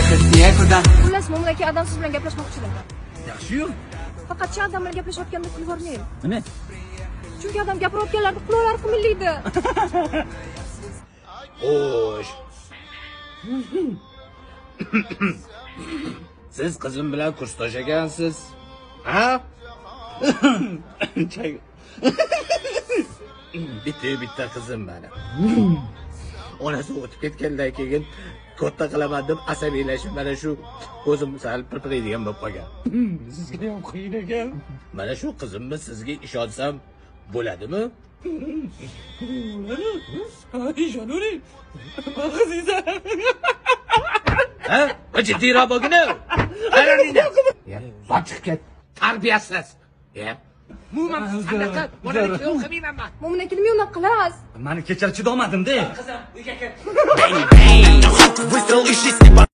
Xullas, Mo'min aka Adam siz bilan gaplashmoqchilar. Yaxshi-yu. Faqat chi odam bilan gaplashayotganda kulib yubormaydi. Nima? Chunki odam gapirayotganlarida quloqlari qimillaydi. Xo'sh. Siz qizim bilan kursdosh ekansiz. Ha? Bitta qizim mana. Onasi o'tib ketgandan keyin katta qilaman deb asabiylashib mana shu ko'zim sal pirpiraydigan bo'lib qolgan. Sizga ham qiyin ekan. Mana shu qizimni sizga ishonsam bo'ladimi? Ishonavering. Qizingizlar. Ha? Jiddiyroq bo'lgin. Qaranglar. Sochiq ket. Tarbiyasiz. Umuman qanaqa bolalik o'qimayman men. Mo'min aka nima unaqa qilasiz? Meni kechir chidolmadim-da. Qizim, uyga ket.